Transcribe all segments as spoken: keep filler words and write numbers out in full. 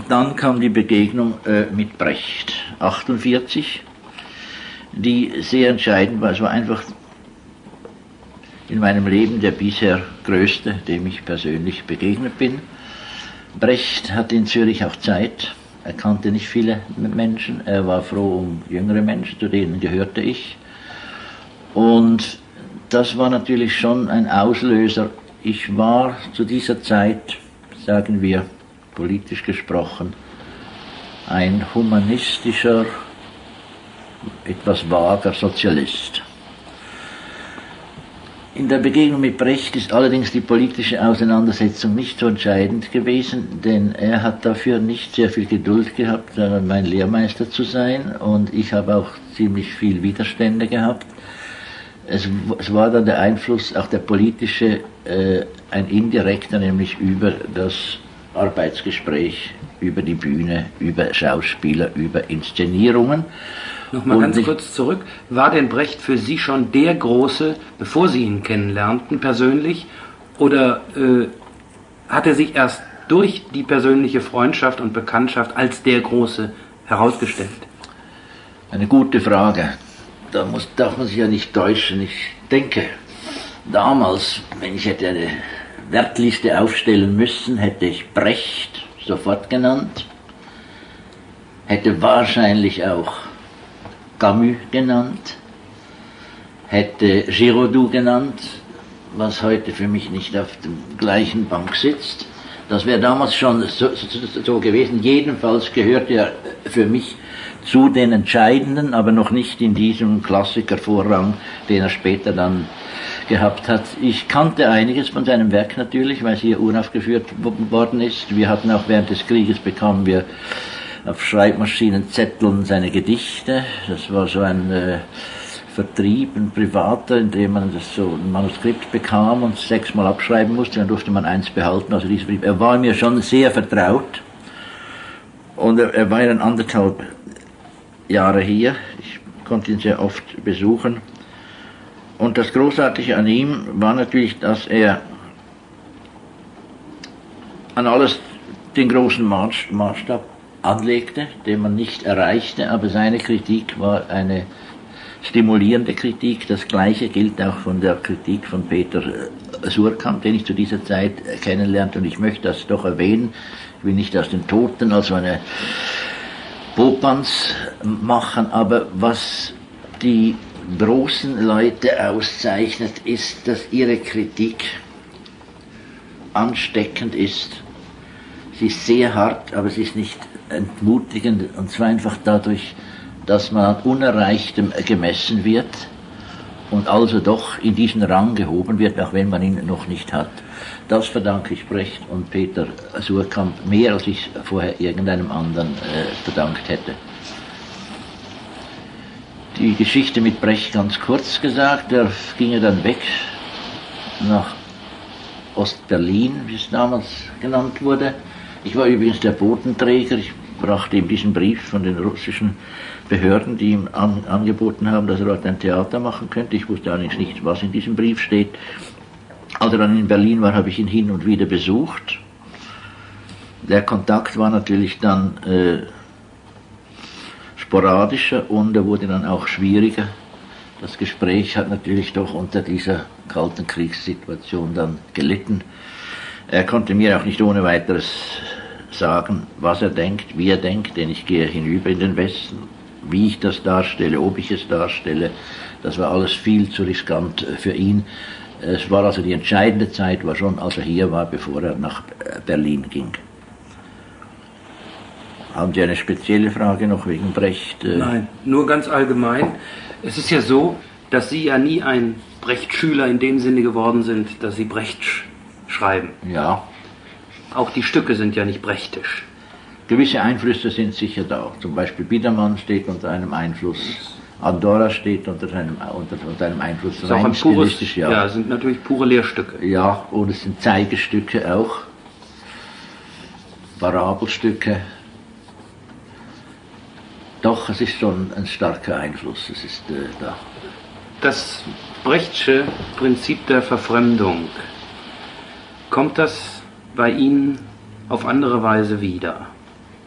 dann kam die Begegnung äh, mit Brecht, achtundvierzig, die sehr entscheidend war. Es war einfach in meinem Leben der bisher größte, dem ich persönlich begegnet bin. Brecht hatte in Zürich auch Zeit. Er kannte nicht viele Menschen. Er war froh um jüngere Menschen, zu denen gehörte ich. Und das war natürlich schon ein Auslöser. Ich war zu dieser Zeit, sagen wir politisch gesprochen, ein humanistischer, etwas vager Sozialist. In der Begegnung mit Brecht ist allerdings die politische Auseinandersetzung nicht so entscheidend gewesen, denn er hat dafür nicht sehr viel Geduld gehabt, mein Lehrmeister zu sein, und ich habe auch ziemlich viel Widerstände gehabt. Es, es war dann der Einfluss, auch der politische, äh, ein indirekter, nämlich über das Arbeitsgespräch, über die Bühne, über Schauspieler, über Inszenierungen. Nochmal ganz kurz zurück, war denn Brecht für Sie schon der Große, bevor Sie ihn kennenlernten, persönlich, oder äh, hat er sich erst durch die persönliche Freundschaft und Bekanntschaft als der Große herausgestellt? Eine gute Frage. Da muss, darf man sich ja nicht täuschen. Ich denke, damals, wenn ich hätte eine Wertliste aufstellen müssen, hätte ich Brecht sofort genannt, hätte wahrscheinlich auch Camus genannt, hätte Giraudoux genannt, was heute für mich nicht auf der gleichen Bank sitzt. Das wäre damals schon so, so, so gewesen. Jedenfalls gehört er für mich zu den entscheidenden, aber noch nicht in diesem Klassikervorrang, den er später dann gehabt hat. Ich kannte einiges von seinem Werk natürlich, weil es hier uraufgeführt worden ist. Wir hatten auch während des Krieges, bekamen wir auf Schreibmaschinen, Zetteln seine Gedichte. Das war so ein äh, Vertrieb, ein privater, in dem man das so ein Manuskript bekam und sechsmal abschreiben musste, dann durfte man eins behalten. Also dieser Brief, er war mir schon sehr vertraut, und er, er war dann anderthalb Jahre hier. Ich konnte ihn sehr oft besuchen. Und das Großartige an ihm war natürlich, dass er an alles den großen Maßstab anlegte, den man nicht erreichte, aber seine Kritik war eine stimulierende Kritik. Das Gleiche gilt auch von der Kritik von Peter Suhrkamp, den ich zu dieser Zeit kennenlernte, und ich möchte das doch erwähnen. Ich will nicht aus den Toten also eine Popanz machen, aber was die großen Leute auszeichnet, ist, dass ihre Kritik ansteckend ist. Sie ist sehr hart, aber sie ist nicht entmutigend, und zwar einfach dadurch, dass man an Unerreichtem gemessen wird und also doch in diesen Rang gehoben wird, auch wenn man ihn noch nicht hat. Das verdanke ich Brecht und Peter Suhrkamp mehr, als ich vorher irgendeinem anderen äh, verdankt hätte. Die Geschichte mit Brecht ganz kurz gesagt, er ging ja dann weg nach Ostberlin, wie es damals genannt wurde. Ich war übrigens der Botenträger, ich brachte ihm diesen Brief von den russischen Behörden, die ihm an, angeboten haben, dass er dort ein Theater machen könnte. Ich wusste allerdings nicht, was in diesem Brief steht. Als er dann in Berlin war, habe ich ihn hin und wieder besucht. Der Kontakt war natürlich dann äh, sporadischer, und er wurde dann auch schwieriger. Das Gespräch hat natürlich doch unter dieser kalten Kriegssituation dann gelitten. Er konnte mir auch nicht ohne weiteres sagen, was er denkt, wie er denkt, denn ich gehe hinüber in den Westen, wie ich das darstelle, ob ich es darstelle. Das war alles viel zu riskant für ihn. Es war also die entscheidende Zeit, war schon, als er hier war, bevor er nach Berlin ging. Haben Sie eine spezielle Frage noch wegen Brecht? Nein, nur ganz allgemein. Es ist ja so, dass Sie ja nie ein Brecht-Schüler in dem Sinne geworden sind, dass Sie Brecht sch schreiben. Ja. Auch die Stücke sind ja nicht brechtisch. Gewisse Einflüsse sind sicher da. Zum Beispiel Biedermann steht unter einem Einfluss, Andorra steht unter einem, unter, unter einem Einfluss. Das ist auch ein pures, ja. Ja, sind natürlich pure Lehrstücke. Ja, und es sind Zeigestücke auch, Parabelstücke. Doch, es ist schon ein starker Einfluss, es ist äh, da. Das Brechtsche Prinzip der Verfremdung, kommt das bei Ihnen auf andere Weise wieder?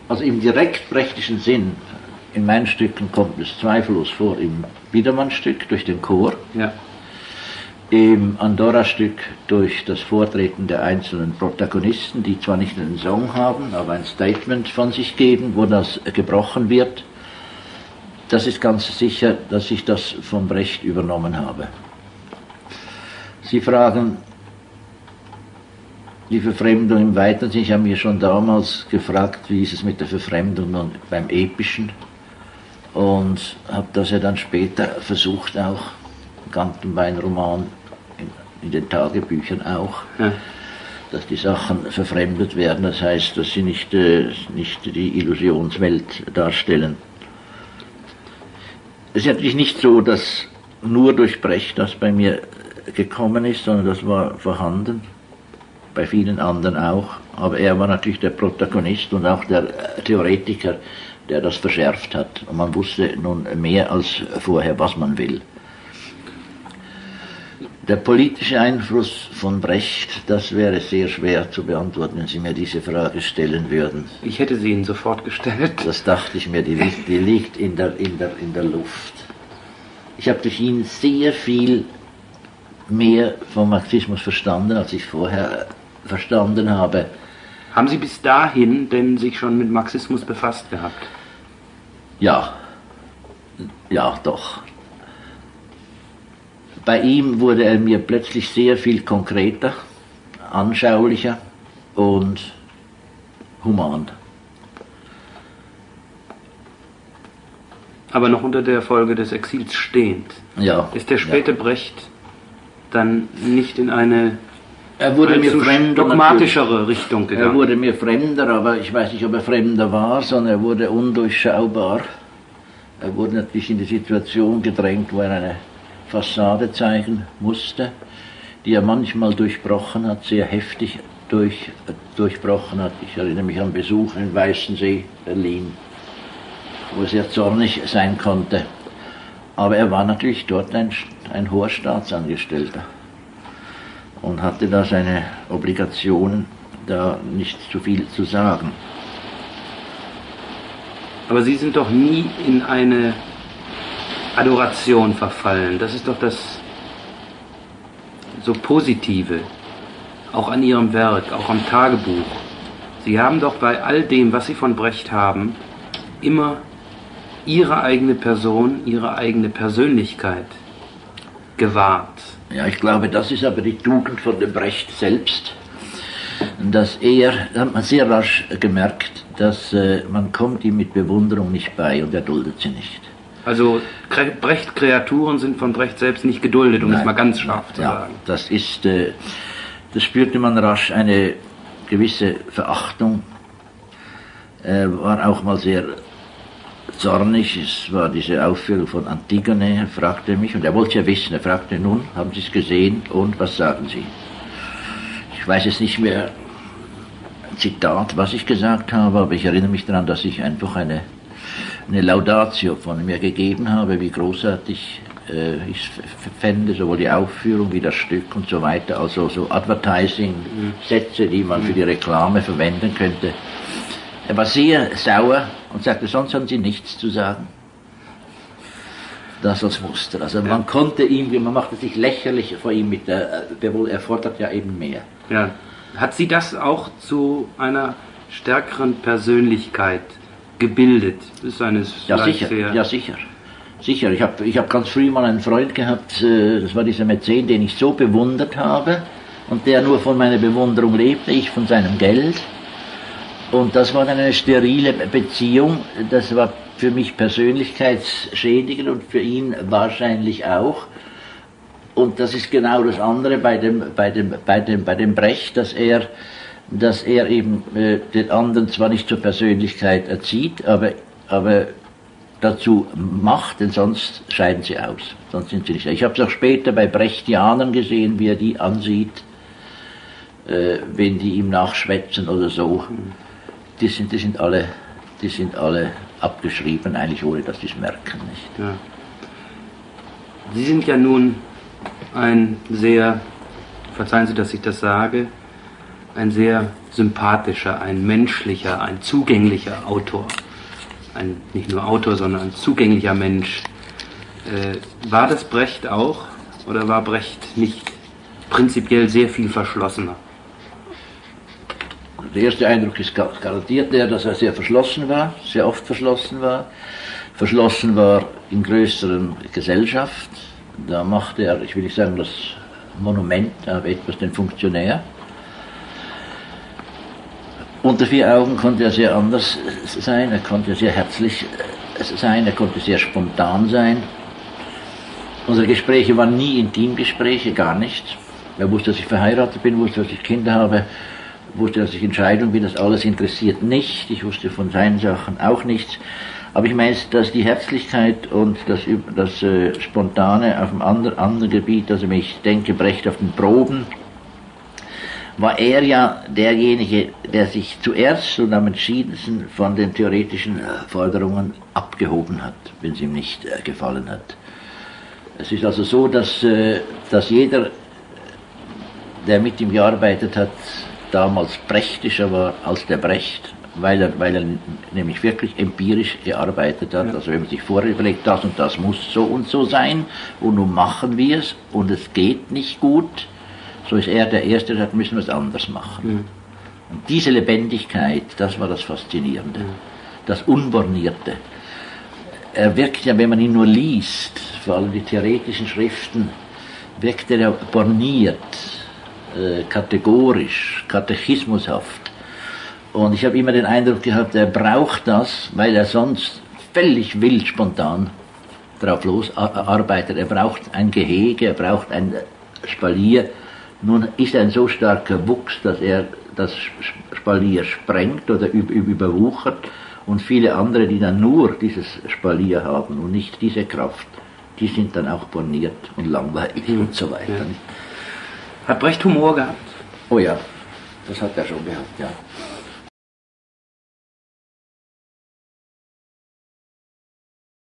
Also im direkt brechtischen Sinn, in meinen Stücken kommt es zweifellos vor, im Biedermann-Stück durch den Chor, ja. im Andorra-Stück durch das Vortreten der einzelnen Protagonisten, die zwar nicht einen Song haben, aber ein Statement von sich geben, wo das gebrochen wird. Das ist ganz sicher, dass ich das von Brecht übernommen habe. Sie fragen, die Verfremdung im weiteren Sinne. Ich habe mir schon damals gefragt, wie ist es mit der Verfremdung beim Epischen, und habe das ja dann später versucht, auch Gantenbein-Roman, in, in den Tagebüchern auch, ja. Dass die Sachen verfremdet werden, das heißt, dass sie nicht, äh, nicht die Illusionswelt darstellen. Es ist natürlich nicht so, dass nur durch Brecht das bei mir gekommen ist, sondern das war vorhanden, bei vielen anderen auch, aber er war natürlich der Protagonist und auch der Theoretiker, der das verschärft hat, und man wusste nun mehr als vorher, was man will. Der politische Einfluss von Brecht, das wäre sehr schwer zu beantworten, wenn Sie mir diese Frage stellen würden. Ich hätte sie Ihnen sofort gestellt. Das dachte ich mir, die liegt, die liegt in, der, in, der, in der Luft. Ich habe durch ihn sehr viel mehr vom Marxismus verstanden, als ich vorher verstanden habe. Haben Sie bis dahin denn sich schon mit Marxismus befasst gehabt? Ja, ja, doch. Bei ihm wurde er mir plötzlich sehr viel konkreter, anschaulicher und human. Aber noch unter der Folge des Exils stehend. Ja. Ist der späte ja. Brecht dann nicht in eine er wurde mir fremder, dogmatischere Richtung gegangen? Er wurde mir fremder, aber ich weiß nicht, ob er fremder war, sondern er wurde undurchschaubar. Er wurde natürlich in die Situation gedrängt, wo er eine Fassade zeigen musste, die er manchmal durchbrochen hat, sehr heftig durch, äh, durchbrochen hat. Ich erinnere mich an Besuch in Weißensee, Berlin, wo er sehr zornig sein konnte. Aber er war natürlich dort ein, ein hoher Staatsangestellter und hatte da seine Obligationen, da nicht zu viel zu sagen. Aber Sie sind doch nie in eine Adoration verfallen. Das ist doch das so Positive, auch an Ihrem Werk, auch am Tagebuch. Sie haben doch bei all dem, was Sie von Brecht haben, immer Ihre eigene Person, Ihre eigene Persönlichkeit gewahrt. Ja, ich glaube, das ist aber die Tugend von dem Brecht selbst, dass er, da hat man sehr rasch gemerkt, dass äh, man kommt ihm mit Bewunderung nicht bei und er duldet sie nicht. Also Brecht-Kreaturen sind von Brecht selbst nicht geduldet, um Nein. es mal ganz scharf zu ja, sagen. Das ist, äh, das spürte man rasch, eine gewisse Verachtung. Er war auch mal sehr zornig, es war diese Aufführung von Antigone, er fragte mich, und er wollte ja wissen, er fragte, nun, haben Sie es gesehen und was sagen Sie? Ich weiß jetzt nicht mehr ein Zitat, was ich gesagt habe, aber ich erinnere mich daran, dass ich einfach eine eine Laudatio von mir gegeben habe, wie großartig äh, ich fände, sowohl die Aufführung wie das Stück und so weiter, also so Advertising-Sätze, die man für die Reklame verwenden könnte. Er war sehr sauer und sagte, sonst haben Sie nichts zu sagen. Das als Muster. Also man konnte ihm, man machte sich lächerlich vor ihm mit der, er fordert ja eben mehr. Ja. Hat Sie das auch zu einer stärkeren Persönlichkeit gebildet? Ist eines ja, sicher, ja, sicher. Sicher. Ich habe ich hab ganz früh mal einen Freund gehabt, das war dieser Mäzen, den ich so bewundert habe und der nur von meiner Bewunderung lebte, ich von seinem Geld. Und das war dann eine sterile Beziehung, das war für mich persönlichkeitsschädigend und für ihn wahrscheinlich auch. Und das ist genau das andere bei dem, bei dem, bei dem, bei dem Brecht, dass er dass er eben äh, den anderen zwar nicht zur Persönlichkeit erzieht, aber, aber dazu macht, denn sonst scheiden sie aus. Sonst sind sie nicht. Ich habe es auch später bei Brechtianern gesehen, wie er die ansieht, äh, wenn die ihm nachschwätzen oder so. Die sind, die sind alle, die sind alle abgeschrieben, eigentlich ohne dass sie es merken. Nicht? Ja. Sie sind ja nun ein sehr, verzeihen Sie, dass ich das sage, ein sehr sympathischer, ein menschlicher, ein zugänglicher Autor. Ein, nicht nur Autor, sondern ein zugänglicher Mensch. Äh, war das Brecht auch oder war Brecht nicht prinzipiell sehr viel verschlossener? Der erste Eindruck ist garantiert der, dass er sehr verschlossen war, sehr oft verschlossen war. Verschlossen war in größeren Gesellschaft. Da machte er, ich will nicht sagen das Monument, aber etwas den Funktionär. Unter vier Augen konnte er sehr anders sein, er konnte sehr herzlich sein, er konnte sehr spontan sein. Unsere Gespräche waren nie Intimgespräche, gar nicht. Er wusste, dass ich verheiratet bin, wusste, dass ich Kinder habe, wusste, dass ich in Scheidung bin, das alles interessiert nicht. Ich wusste von seinen Sachen auch nichts. Aber ich meine, dass die Herzlichkeit und das, das äh, Spontane auf einem anderen, anderen Gebiet, also wenn ich denke, Brecht auf den Proben, war er ja derjenige, der sich zuerst und am entschiedensten von den theoretischen Forderungen abgehoben hat, wenn es ihm nicht äh, gefallen hat. Es ist also so, dass, äh, dass jeder, der mit ihm gearbeitet hat, damals brechtischer war als der Brecht, weil er, weil er nämlich wirklich empirisch gearbeitet hat. Ja. Also wenn man sich vorher überlegt, das und das muss so und so sein und nun machen wir es und es geht nicht gut, so ist er der Erste, der sagt, müssen wir es anders machen. Mhm. Und diese Lebendigkeit, das war das Faszinierende, mhm. das Unbornierte. Er wirkt ja, wenn man ihn nur liest, vor allem die theoretischen Schriften, wirkt er ja borniert, äh, kategorisch, katechismushaft. Und ich habe immer den Eindruck gehabt, er braucht das, weil er sonst völlig wild spontan drauf los arbeitet. Er braucht ein Gehege, er braucht ein Spalier. Nun ist er ein so starker Wuchs, dass er das Spalier sprengt oder überwuchert und viele andere, die dann nur dieses Spalier haben und nicht diese Kraft, die sind dann auch borniert und langweilig mhm. und so weiter. Ja. Hat Brecht Humor gehabt? Oh ja, das hat er schon gehabt, ja.